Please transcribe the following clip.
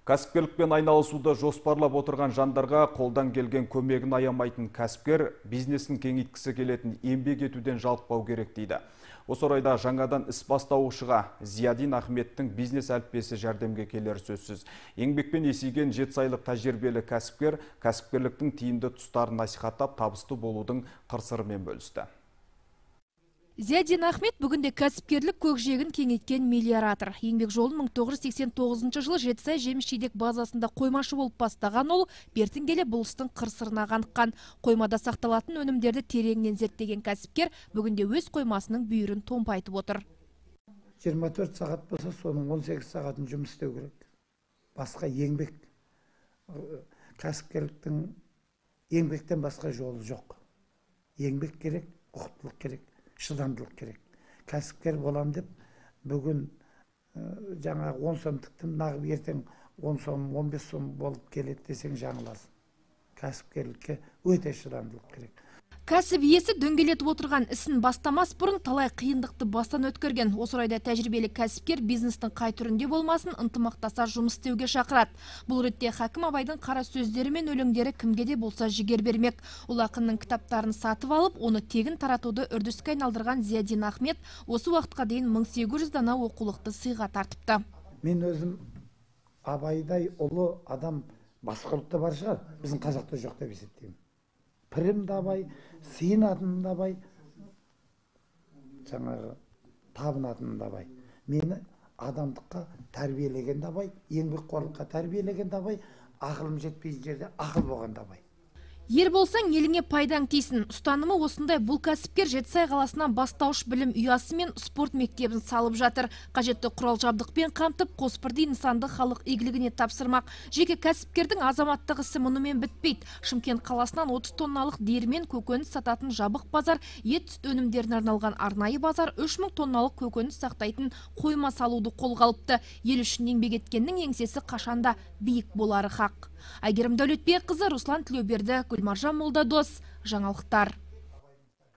Кәсіпкерлікпен айналысуды жоспарлап отырған жандарға қолдан келген көмегін аямайтын кәсіпкер бизнесін кеңейткісі келетін еңбек етуден жалықпау керек дейді. Осы орайда жаңадан іс бастаушыға Зиядин Ахметтің бизнес әліппесі жәрдемге келер сөзсіз. Еңбекпен есейген 7 айлық тәжірибелі кәсіпкер кәсіпкерліктің тиімді тұстарын насихаттап табысты болудың қыр-сырымен бөлісті. Зиядин Ахмет бүгінде кәсіпкерлік көкжиегін кеңейткен миллиардер. Еңбек жолын 1989 жылы Жетісай жеміс-жидек базасында қоймашы болып бастаған ол, бертін келе бұл істің қыр-сырына қаныққан. Қоймада сақталатын өнімдерді тереңнен зерттеген кәсіпкер бүгінде өз қоймасының бүйірін томпайтып отыр. 24 сағат болса, соның 18 сағатын жұмыс істеу керек. Басқа еңбек, кәсіпкерліктің еңбектен басқа жолы жоқ. Еңбек керек, ұқыптылық керек. Шыдамдылық керек. Кәсіпкер болам деп, бүгін жаңа 10 сом тіктім, нағып ертең 10 сом, 15 сом болып келеді десең жаңыласың. Кәсіпкерлікке өте шыдамдылық керек. Кәсіп иесі дөңгелетіп отырған ісін бастамас бұрын талай қиындықты бастан өткерген. Осы орайда тәжірибелі кәсіпкер бизнестің қай түрінде болмасын ынтымақтаса жұмыс істеуге шақырады. Бұл ретте Хакім Абайдың қара сөздері мен өлеңдері кімге де болса жігер бермек. Ол ақынның кітаптарын сатып алып, оны тегін таратуды үрдіске айналдырған Зиядин Ахмет осы уақытқа дейін 1800 дана оқулықты сыйға тартыпты. Мен өзім Абайдай ұлы адам басқа ұлтта бар шығар, біздің қазақта жоқ деп есептеймін. Пірім да Абай, сыйынатын да Абай, жаңағы табынатын да Абай. Мені адамдыққа тәрбиелеген да Абай, еңбекқорлыққа тәрбиелеген да Абай, ақылым жетпей жерде ақыл болған да Абай. Ер болсаң, еліңе пайдаң тисін. Ұстанымы осындай. Бұл кәсіпкер Жетісай қаласынан бастауыш білім ұясы мен спорт мектебін салып жатыр. Қажетті құрал жабдықпен қамтып, қосбірдей нысанды халық игілігіне тапсырмақ. Жеке кәсіпкердің азаматтық ісі мұнымен бітпейді. Шымкент қаласынан 30 тонналық диірмен көкөніс сататын жабық базар, ет сүт өнімдеріне арналған арнайы базар, 3000 тонналық көкөніс сақтайтын қойма салуды қолға алыпты. Ел үшін еңбек еткеннің еңсесі қашанда биік болары хақ. Әйгерім Дәулетбекқызы, Руслан Тілеуберді, Гүлмаржан Молдадос, жаңалықтар.